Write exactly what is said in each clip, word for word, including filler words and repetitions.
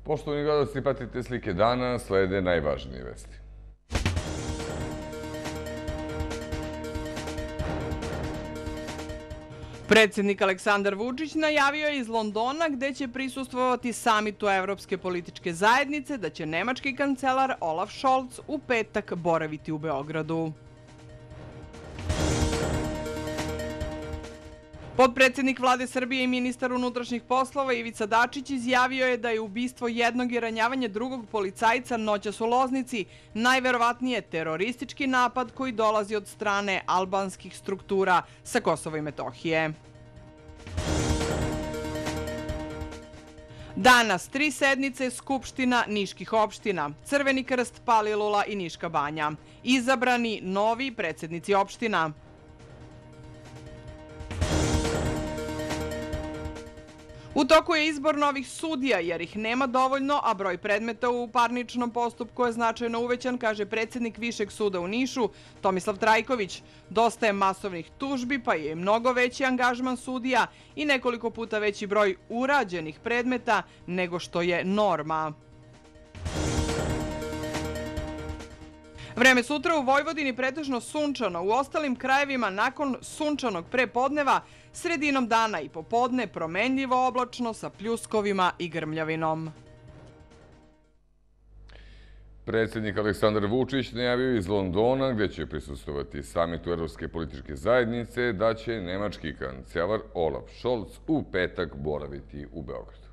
Poštovani gledalci, pratite slike dana, slede najvažnije vesti. Predsjednik Aleksandar Vučić najavio je iz Londona gde će prisustvovati samitu Evropske političke zajednice da će nemački kancelar Olaf Scholz u petak boraviti u Beogradu. Potpredsednik vlade Srbije i ministar unutrašnjih poslova Ivica Dačić izjavio je da je ubistvo jednog i ranjavanje drugog policajca noćas u Loznici najverovatnije teroristički napad koji dolazi od strane albanskih struktura sa Kosova i Metohije. Danas tri sednice Skupština niških opština, Crveni krst, Palilula i Niška banja. Izabrani novi predsednici opština. U toku je izbor novih sudija jer ih nema dovoljno, a broj predmeta u parničnom postupku je značajno uvećan, kaže predsjednik Višeg suda u Nišu Tomislav Trajković. Dosta je masovnih tužbi, pa je mnogo veći angažman sudija i nekoliko puta veći broj urađenih predmeta nego što je norma. Vreme sutra u Vojvodini pretežno sunčano, u ostalim krajevima nakon sunčanog prepodneva, sredinom dana i popodne promenljivo oblačno sa pljuskovima i grmljavinom. Predsjednik Aleksandar Vučić najavio iz Londona, gde će prisustvovati samitu Evropske političke zajednice, da će nemački kancelar Olaf Scholz u petak boraviti u Beogradu.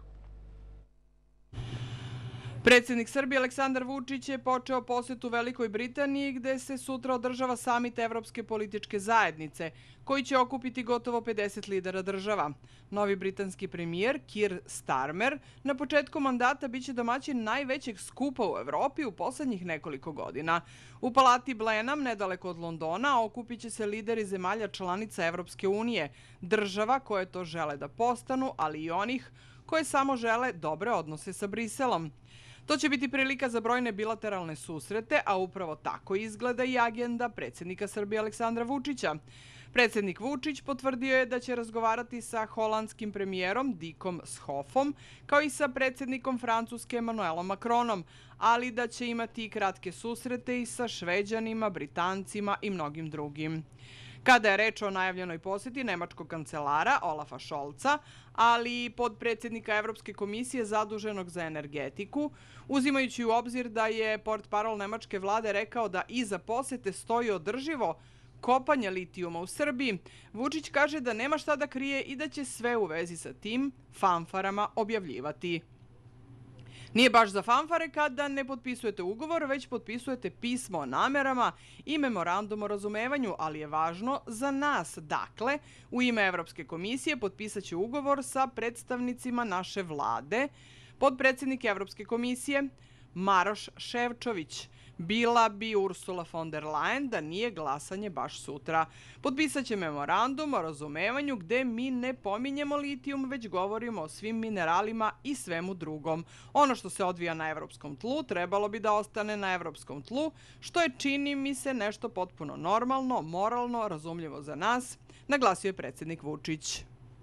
Predsjednik Srbije Aleksandar Vučić je počeo posetu Velikoj Britaniji gde se sutra održava samit Evropske političke zajednice koji će okupiti gotovo pedeset lidera država. Novi britanski premijer Keir Starmer na početku mandata biće domaćin najvećeg skupa u Evropi u poslednjih nekoliko godina. U palati Blenheim, nedaleko od Londona, okupit će se lideri zemalja članica Evropske unije, država koje to žele da postanu, ali i onih koje samo žele dobre odnose sa Briselom. To će biti prilika za brojne bilateralne susrete, a upravo tako izgleda i agenda predsjednika Srbije Aleksandra Vučića. Predsjednik Vučić potvrdio je da će razgovarati sa holandskim premijerom Dickom Schofom, kao i sa predsjednikom Francuske Emmanuelom Macronom, ali da će imati i kratke susrete i sa Šveđanima, Britancima i mnogim drugim. Kada je reč o najavljenoj posjeti nemačkog kancelara Olafa Scholza, ali i podpredsjednika Evropske komisije zaduženog za energetiku, uzimajući u obzir da je portparol nemačke vlade rekao da iza posjete stoji održivo kopanje litijuma u Srbiji, Vučić kaže da nema šta da krije i da će sve u vezi sa tim fanfarama objavljivati. Nije baš za fanfare kada ne potpisujete ugovor, već potpisujete pismo o namerama i memorandum o razumevanju, ali je važno za nas. Dakle, u ime Evropske komisije potpisat će ugovor sa predstavnicima naše vlade, podpredsjednik Evropske komisije Maroš Šefčović. Bila bi Ursula von der Leyen da nije glasanje baš sutra. Potpisat će memorandum o razumevanju gde mi ne pominjemo litijum, već govorimo o svim mineralima i svemu drugom. Ono što se odvija na evropskom tlu trebalo bi da ostane na evropskom tlu, što je, čini mi se, nešto potpuno normalno, moralno, razumljivo za nas, naglasio je predsjednik Vučić.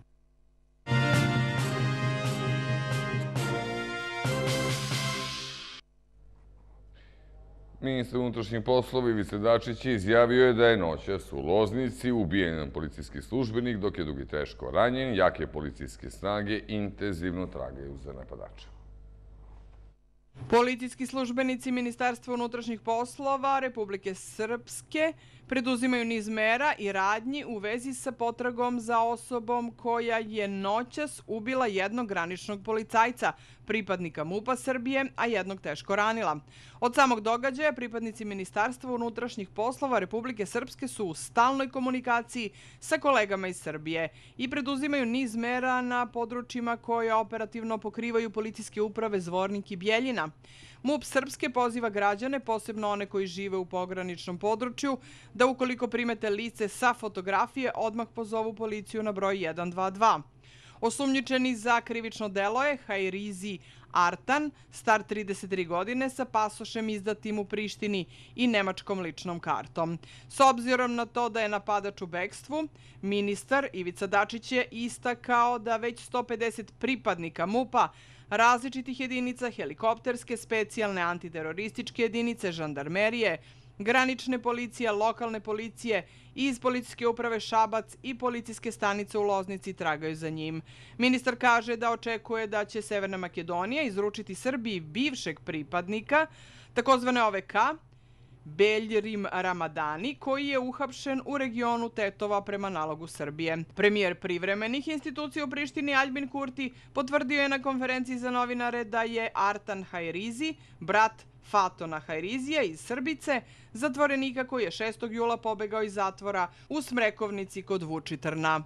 Ministar unutrašnjih poslova Ivica Dačić izjavio je da je noćas u Loznici ubijen jedan policijski službenik, dok je drugi teško ranjen. Jake policijske snage intenzivno tragaju za napadača. Policijski službenici Ministarstva unutrašnjih poslova Republike Srpske preduzimaju niz mera i radnji u vezi sa potragom za osobom koja je noćas ubila jednog graničnog policajca, pripadnika MUP-a Srbije, a jednog teško ranila. Od samog događaja pripadnici Ministarstva unutrašnjih poslova Republike Srpske su u stalnoj komunikaciji sa kolegama iz Srbije i preduzimaju niz mera na područjima koje operativno pokrivaju policijske uprave Zvornik i Bjeljina. MUP Srpske poziva građane, posebno one koji žive u pograničnom području, da ukoliko primete lice sa fotografije, odmah pozovu policiju na broj jedan dva dva. Osumnjičeni za krivično delo je Hajrizi Artan, star trideset tri godine, sa pasošem izdatim u Prištini i nemačkom ličnom kartom. S obzirom na to da je napadač u bekstvu, ministar Ivica Dačić je istakao da već sto pedeset pripadnika MUP-a, različitih jedinica, helikopterske, specijalne antiterorističke jedinice, žandarmerije, granične policije, lokalne policije i iz policijske uprave Šabac i policijske stanice u Loznici tragaju za njim. Ministar kaže da očekuje da će Severna Makedonija izručiti Srbiji bivšeg pripadnika, takozvane O V K, Beljrim Ramadani, koji je uhapšen u regionu Tetova prema nalogu Srbije. Premijer privremenih institucija u Prištini Aljbin Kurti potvrdio je na konferenciji za novinare da je Artan Hajrizi, brat Fatona Hajrizija iz Srbice, zatvorenika koji je šestog jula pobegao iz zatvora u Smrekovnici kod Vučitrna.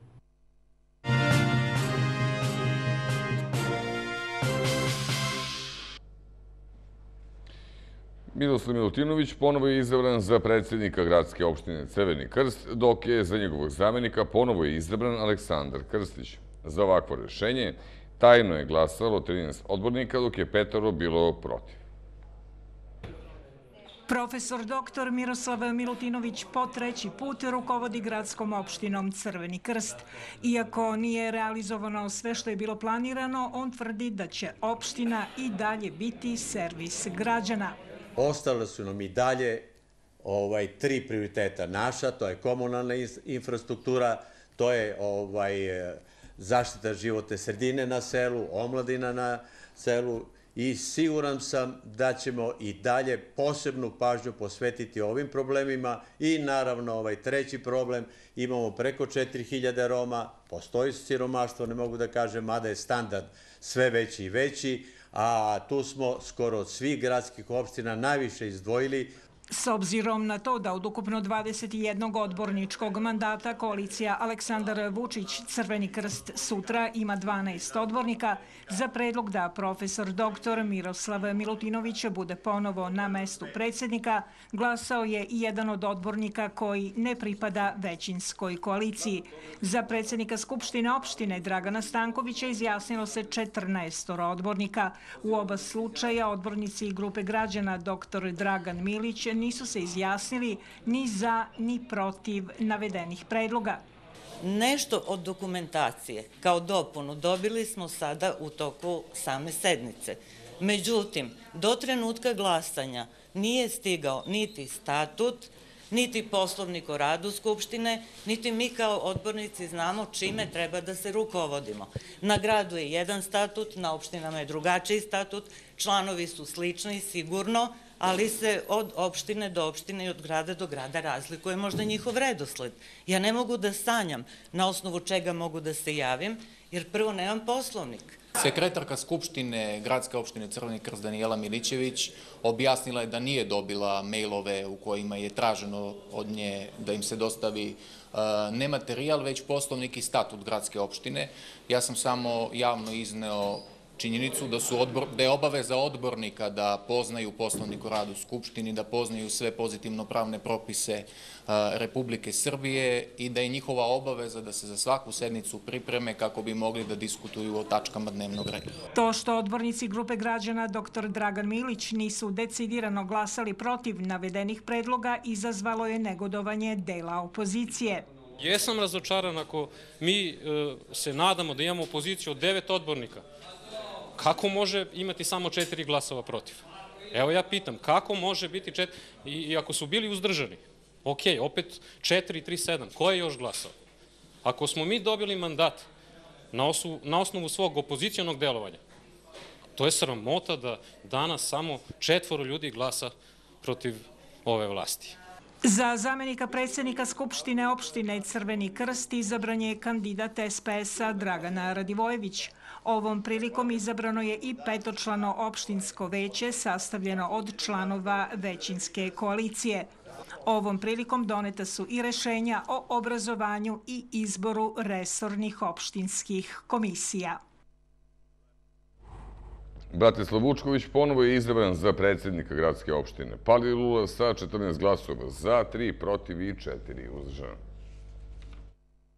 Miroslav Milutinović ponovo je izabran za predsjednika gradske opštine Crveni Krst, dok je za njegovog zamenika ponovo je izabran Aleksandar Krstić. Za ovakvo rešenje tajno je glasalo trinaest odbornika, dok je petoro bilo protiv. Profesor doktor Miroslav Milutinović po treći put rukovodi gradskom opštinom Crveni Krst. Iako nije realizovano sve što je bilo planirano, on tvrdi da će opština i dalje biti servis građana. Ostale su nam i dalje ovaj, tri prioriteta naša, to je komunalna infrastruktura, to je ovaj, zaštita životne sredine na selu, omladina na selu i siguran sam da ćemo i dalje posebnu pažnju posvetiti ovim problemima i naravno ovaj treći problem, imamo preko četiri hiljade Roma, postoji siromaštvo, ne mogu da kažem, mada je standard sve veći i veći, a tu smo skoro od svih gradskih opština najviše izdvojili. S obzirom na to da od ukupno dvadeset jednog odborničkog mandata koalicija Aleksandar Vučić Crveni Krst sutra ima dvanaest odbornika, za predlog da profesor doktor Miroslav Milutinović bude ponovo na mestu predsjednika, glasao je i jedan od odbornika koji ne pripada većinskoj koaliciji. Za predsjednika Skupštine opštine Dragana Stankovića izjasnilo se četrnaest odbornika. U oba slučaja odbornici grupe građana doktor Dragan Milić nisu se izjasnili ni za ni protiv navedenih predloga. Nešto od dokumentacije kao dopunu dobili smo sada u toku same sednice. Međutim, do trenutka glasanja nije stigao niti statut, niti poslovnik o radu Skupštine, niti mi kao odbornici znamo čime treba da se rukovodimo. Na gradu je jedan statut, na opštinama je drugačiji statut, članovi su slični sigurno, ali se od opštine do opštine i od grada do grada razlikuje možda njihov redosled. Ja ne mogu da sanjam na osnovu čega mogu da se javim, jer prvo nemam poslovnik. Sekretarka Skupštine gradske opštine Crveni Krst Danijela Milićević objasnila je da nije dobila mailove u kojima je traženo od nje da im se dostavi ne materijal, već poslovnik i statut gradske opštine. Ja sam samo javno izneo činjenicu da, su odbor, da je obaveza odbornika da poznaju poslovnik o radu Skupštini, da poznaju sve pozitivno pravne propise a, Republike Srbije i da je njihova obaveza da se za svaku sednicu pripreme kako bi mogli da diskutuju o tačkama dnevnog reda. To što odbornici grupe građana doktor Dragan Milić nisu decidirano glasali protiv navedenih predloga izazvalo je negodovanje dela opozicije. Jesam razočaran ako mi e, se nadamo da imamo opoziciju od devet odbornika. Kako može imati samo četiri glasova protiv? Evo ja pitam, kako može biti četiri, i ako su bili uzdržani? Ok, opet četiri, tri, sedam, ko je još glasao? Ako smo mi dobili mandat na osnovu, na osnovu svog opozicijonog delovanja, to je sramota da danas samo četvoro ljudi glasa protiv ove vlasti. Za zamenika predsjednika Skupštine opštine Crveni Krst izabran je kandidat S P S-a Dragana Radivojević. Ovom prilikom izabrano je i petočlano opštinsko veće sastavljeno od članova većinske koalicije. Ovom prilikom doneta su i rešenja o obrazovanju i izboru resornih opštinskih komisija. Bratislav Vučković ponovo je izabran za predsjednika gradske opštine Palilula sa četrnaest glasova za, tri protiv i četiri uzdržana.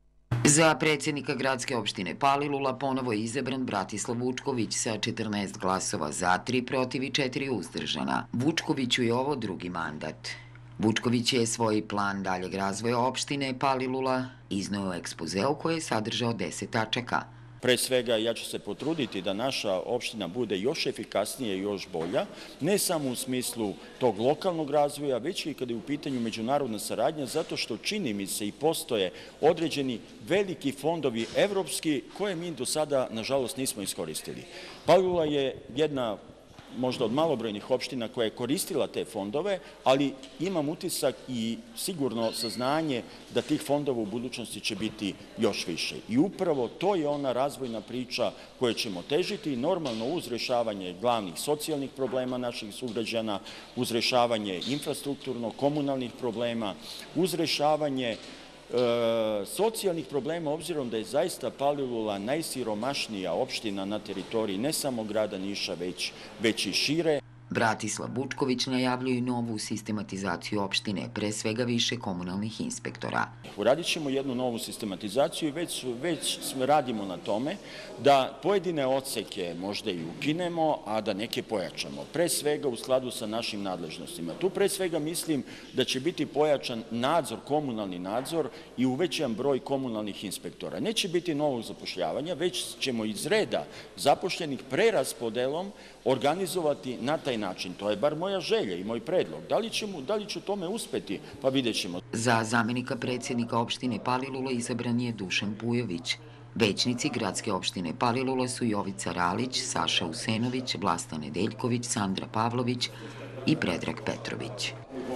Za predsjednika gradske opštine Palilula ponovo je izabran Bratislav Vučković sa četrnaest glasova za, tri protiv i četiri uzdržana. Vučkoviću je ovo drugi mandat. Vučković je svoj plan daljeg razvoja opštine Palilula izneo u ekspozeu koji je sadržao deset tačaka. Pre svega, ja ću se potruditi da naša opština bude još efikasnija i još bolja, ne samo u smislu tog lokalnog razvoja, već i kada je u pitanju međunarodna saradnja, zato što čini mi se i postoje određeni veliki fondovi evropski koje mi do sada, nažalost, nismo iskoristili. Palilula je jedna možda od malobrojnih opština koja je koristila te fondove, ali imam utisak i sigurno saznanje da tih fondova u budućnosti će biti još više. I upravo to je ona razvojna priča koje ćemo težiti, normalno uz rešavanje glavnih socijalnih problema naših sugrađana, uz rešavanje infrastrukturno-komunalnih problema, uz rešavanje socijalnih problema, obzirom da je zaista Palilula najsiromašnija opština na teritoriji ne samo grada Niša, već i šire. Bratislav Vučković najavljuje novu sistematizaciju opštine, pre svega više komunalnih inspektora. Uradit ćemo jednu novu sistematizaciju i već radimo na tome da pojedine odseke možda i ukinemo, a da neke pojačamo. Pre svega u skladu sa našim nadležnostima. Tu pre svega mislim da će biti pojačan nadzor, komunalni nadzor i uvećan broj komunalnih inspektora. Neće biti novog zapošljavanja, već ćemo iz reda zapošljenih preraspodelom organizovati na taj način. To je bar moja želja i moj predlog. Da li ću tome uspeti? Pa vidjet ćemo. Za zamenika predsjednika opštine Palilula izabran je Dušan Pujović. Većnici gradske opštine Palilula su Jovica Ralić, Saša Usenović, Vlasta Nedeljković, Sandra Pavlović i Predrag Petrović.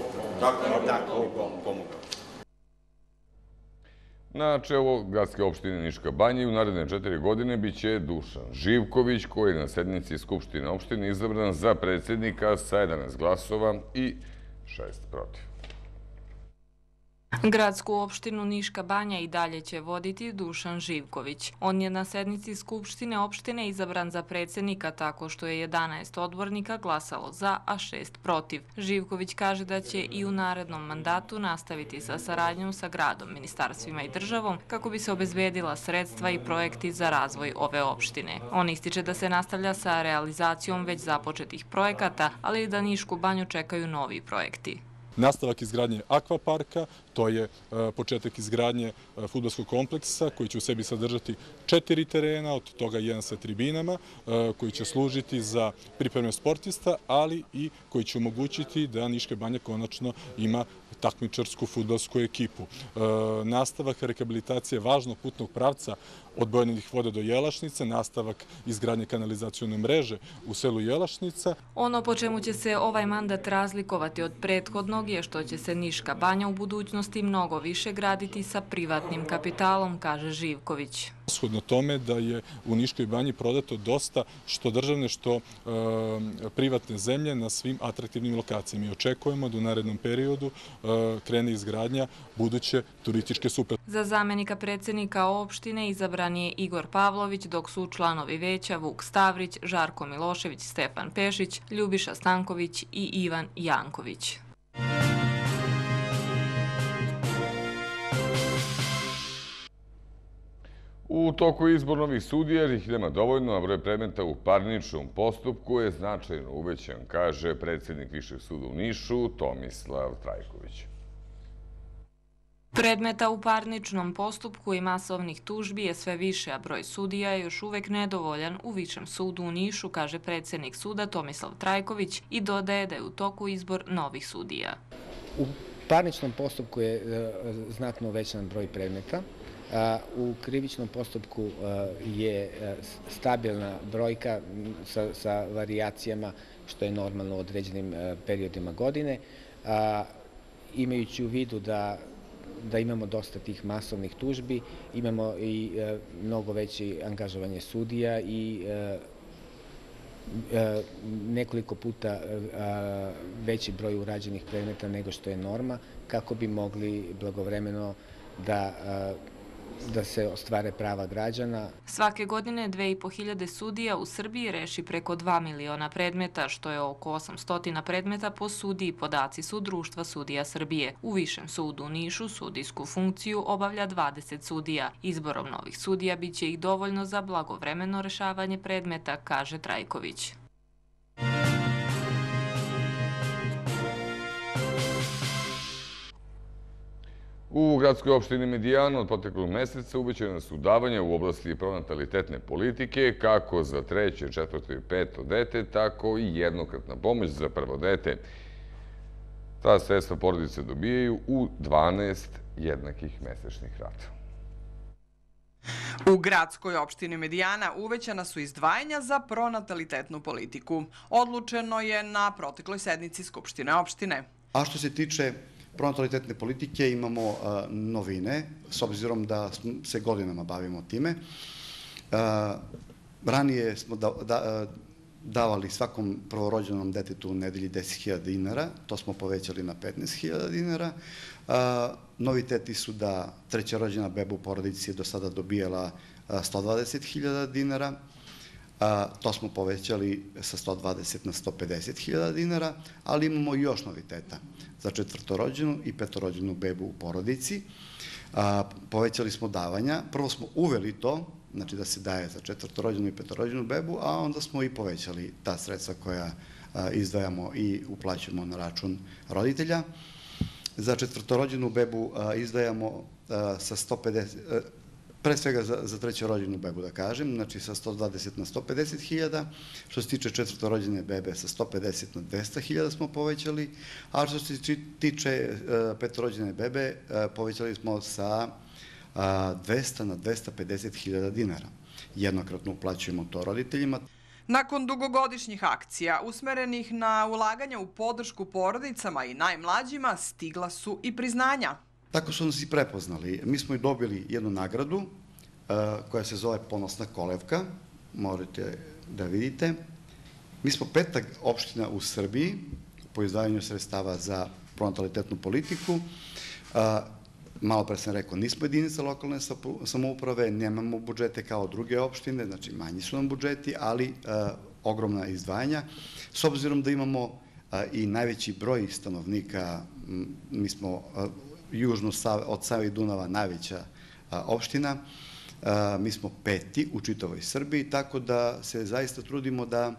Na čelu gradske opštine Niška Banja u naredne četiri godine biće Dušan Živković, koji je na sednici Skupštine opštine izabran za predsjednika sa jedanaest glasova i šest protiv. Gradsku opštinu Niška Banja i dalje će voditi Dušan Živković. On je na sednici Skupštine opštine izabran za predsjednika tako što je jedanaest odbornika glasalo za, a šest protiv. Živković kaže da će i u narednom mandatu nastaviti sa saradnjom sa gradom, ministarstvima i državom kako bi se obezbedila sredstva i projekti za razvoj ove opštine. On ističe da se nastavlja sa realizacijom već započetih projekata, ali i da Nišku Banju čekaju novi projekti. Nastavak izgradnje akvaparka, to je početak izgradnje fudbalskog kompleksa koji će u sebi sadržati četiri terena, od toga jedan sa tribinama, koji će služiti za pripreme sportista, ali i koji će omogućiti da Niška Banja konačno ima takmičarsku fudbalsku ekipu. Nastavak rehabilitacije važnog putnog pravca od Bojaninih voda do Jelašnice, nastavak izgradnje kanalizacione mreže u selu Jelašnica. Ono po čemu će se ovaj mandat razlikovati od prethodnog je što će se Niška Banja u budućnosti mnogo više graditi sa privatnim kapitalom, kaže Živković. Shodno tome da je u Niškoj Banji prodato dosta što državne, što privatne zemlje na svim atraktivnim lokacijama. I očekujemo da u narednom periodu krene izgradnja buduće turističke super. Za zamenika predsjednika opštine izabran je Igor Pavlović, dok su članovi veća Vuk Stavrić, Žarko Milošević, Stefan Pešić, Ljubiša Stanković i Ivan Janković. U toku izbor novih sudija, jer ih nema dovoljno, a broj predmeta u parničnom postupku je značajno uvećan, kaže predsjednik Višeg suda u Nišu Tomislav Trajković. Predmeta u parničnom postupku i masovnih tužbi je sve više, a broj sudija je još uvek nedovoljan u Višem sudu u Nišu, kaže predsjednik suda Tomislav Trajković i dodaje da je u toku izbor novih sudija. U parničnom postupku je znatno uvećan broj predmeta. U krivičnom postupku je stabilna brojka sa varijacijama, što je normalno u određenim periodima godine. Imajući u vidu da imamo dosta tih masovnih tužbi, imamo i mnogo veće angažovanje sudija i nekoliko puta veći broj urađenih predmeta nego što je norma, kako bi mogli blagovremeno da da se ostvare prava građana. Svake godine dve i po hiljade sudija u Srbiji reši preko dva miliona predmeta, što je oko osamsto predmeta po sudiji, podaci su Društva sudija Srbije. U Višem sudu u Nišu sudijsku funkciju obavlja dvadeset sudija. Izborom novih sudija biće ih dovoljno za blagovremeno rešavanje predmeta, kaže Trajković. U gradskoj opštini Medijana od proteklog meseca uvećana su davanja u oblasti pronatalitetne politike kako za treće, četvrto i peto dete, tako i jednokratna pomoć za prvo dete. Ta sredstva porodice dobijaju u dvanaest jednakih mesečnih rata. U gradskoj opštini Medijana uvećana su izdvajanja za pronatalitetnu politiku. Odlučeno je na protekloj sednici Skupštine opštine. A što se tiče pronatalitetne politike imamo novine, s obzirom da se godinama bavimo time. Ranije smo davali svakom prvorođenom detetu u nedelji deset hiljada dinara, to smo povećali na petnaest hiljada dinara. Noviteti su da trećerođena beba u porodici je do sada dobijala sto dvadeset hiljada dinara, to smo povećali sa sto dvadeset na sto pedeset hiljada dinara, ali imamo i još noviteta za četvrtorođenu i petorođenu bebu u porodici. Povećali smo davanja, prvo smo uveli to, znači da se daje za četvrtorođenu i petorođenu bebu, a onda smo i povećali ta sredstva koja izdvajamo i uplaćujemo na račun roditelja. Za četvrtorođenu bebu izdvajamo sa sto pedeset, pre svega za trećerođenu bebu da kažem, znači sa sto dvadeset na sto pedeset hiljada, što se tiče četvrtorođene bebe sa sto pedeset na dvesta hiljada smo povećali, a što se tiče petorođene bebe povećali smo sa dvesta na dvesta pedeset hiljada dinara. Jednokratno uplaćujemo to roditeljima. Nakon dugogodišnjih akcija usmerenih na ulaganje u podršku porodicama i najmlađima, stigla su i priznanja. Tako su nas i prepoznali. Mi smo i dobili jednu nagradu koja se zove Ponosna kolevka, morate da vidite. Mi smo peta opština u Srbiji po izdvajanju sredstava za pronatalitetnu politiku. Malo pre sam rekao, nismo jedinica lokalne samouprave, nemamo budžete kao druge opštine, znači manji su nam budžeti, ali ogromna izdvajanja. S obzirom da imamo i najveći broj stanovnika, mi smo južno od Save i Dunava najveća opština, mi smo peti u čitavoj Srbiji, tako da se zaista trudimo da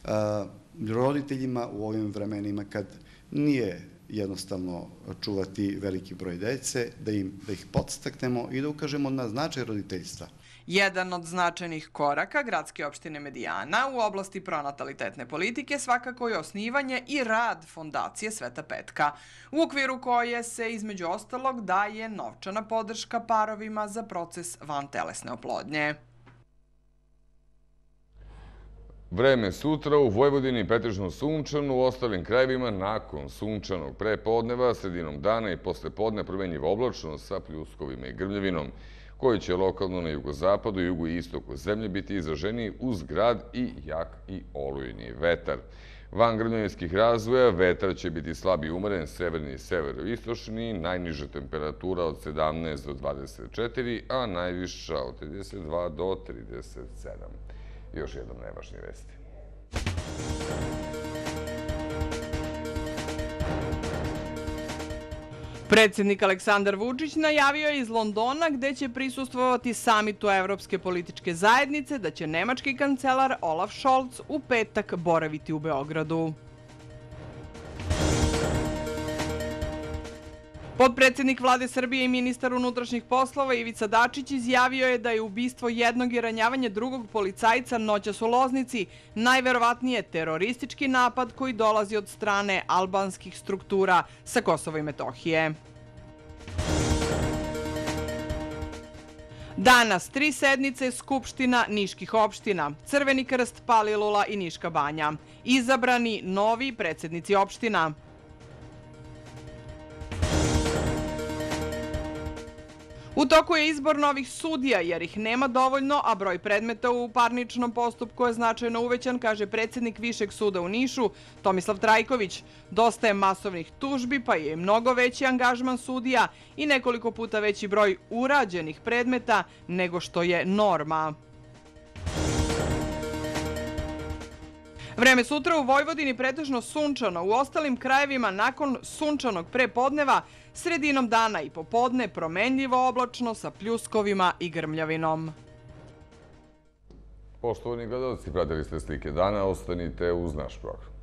roditeljima u ovim vremenima kad nije jednostavno čuvati veliki broj dece, da ih podstaknemo i da ukažemo na značaj roditeljstva. Jedan od značajnih koraka gradske opštine Medijana u oblasti pronatalitetne politike svakako je osnivanje i rad Fondacije Sveta Petka, u okviru koje se između ostalog daje novčana podrška parovima za proces vantelesne oplodnje. Vreme sutra u Vojvodini pretežno sunčano, u ostalim krajevima nakon sunčanog prepodneva, sredinom dana i posle podne promenjiva oblačnost sa pljuskovima i grmljavinom, koji će lokalno na jugozapadu i jugu i istoku zemlje biti izraženiji uz grad i jak i olujni vetar. Van grmljavinskih razvoja vetar će biti slab i umeren, severni i severoistočni, najniža temperatura od sedamnaest do dvadeset četiri, a najviša od trideset dva do trideset sedam. Još jednom najvažnije vesti. Predsjednik Aleksandar Vučić najavio je iz Londona gde će prisustvovati samitu Evropske političke zajednice da će nemački kancelar Olaf Scholz u petak boraviti u Beogradu. Potpredsjednik vlade Srbije i ministar unutrašnjih poslova Ivica Dačić izjavio je da je ubistvo jednog i ranjavanje drugog policajca noćas u Loznici najverovatnije teroristički napad koji dolazi od strane albanskih struktura sa Kosova i Metohije. Danas tri sednice Skupština niških opština, Crveni krst, Palilula i Niška banja. Izabrani novi predsjednici opština. U toku je izbor novih sudija jer ih nema dovoljno, a broj predmeta u parničnom postupku je značajno uvećan, kaže predsjednik Višeg suda u Nišu Tomislav Trajković. Dosta je masovnih tužbi, pa je mnogo veći angažman sudija i nekoliko puta veći broj urađenih predmeta nego što je norma. Vreme sutra u Vojvodini pretežno sunčano, u ostalim krajevima nakon sunčanog prepodneva, sredinom dana i popodne promenljivo oblačno sa pljuskovima i grmljavinom. Poštovani gledalci, pratili ste slike dana, ostanite uz naš program.